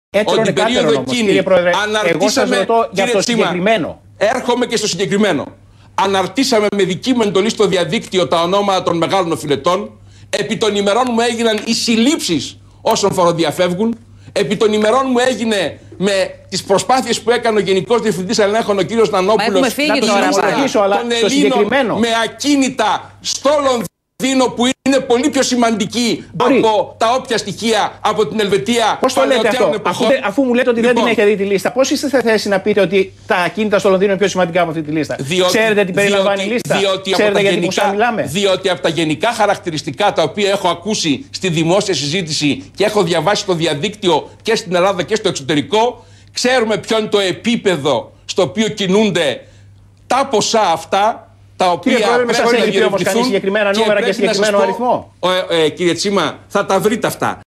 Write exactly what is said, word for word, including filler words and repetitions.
ότι την περίοδο όμως, εκείνη Πρόεδρε, αναρτήσαμε. Εγώ σας για κύριε το Τσίμα, συγκεκριμένο. έρχομαι και στο συγκεκριμένο. Αναρτήσαμε με δική μου εντολή στο διαδίκτυο τα ονόματα των μεγάλων οφειλετών. Επί των ημερών μου έγιναν οι συλλήψεις όσων φοροδιαφεύγουν. Επί των ημερών μου έγινε με τις προσπάθειες που έκανε ο Γενικός Διευθυντής Ελέγχων, ο κύριος Νανόπουλος, να το συνεχίσω, αλλά των στο Ελλήνων συγκεκριμένο. με ακίνητα στο Λονδίνο, που είναι πολύ πιο σημαντική Μπορεί. από τα όποια στοιχεία από την Ελβετία. Πώς το λέτε αυτό, αφού, αφού μου λέτε ότι λοιπόν, δεν την έχετε δει τη λίστα, πώς είστε σε θέση να πείτε ότι τα ακίνητα στο Λονδίνο είναι πιο σημαντικά από αυτή τη λίστα? Διότι, Ξέρετε τι περιλαμβάνει διότι, η λίστα? διότι Ξέρετε για τι γενικά, ποσά μιλάμε? Διότι από τα γενικά χαρακτηριστικά τα οποία έχω ακούσει στη δημόσια συζήτηση και έχω διαβάσει στο διαδίκτυο και στην Ελλάδα και στο εξωτερικό, ξέρουμε ποιο είναι το επίπεδο στο οποίο κινούνται τα ποσά αυτά, τα οποία κύριε Πρόεδρε, πρέπει να έχει πει όμως κανείς διερευνηθούν συγκεκριμένα νούμερα και, και συγκεκριμένο πω, αριθμό? Ε, ε, κύριε Τσίμα, θα τα βρείτε αυτά.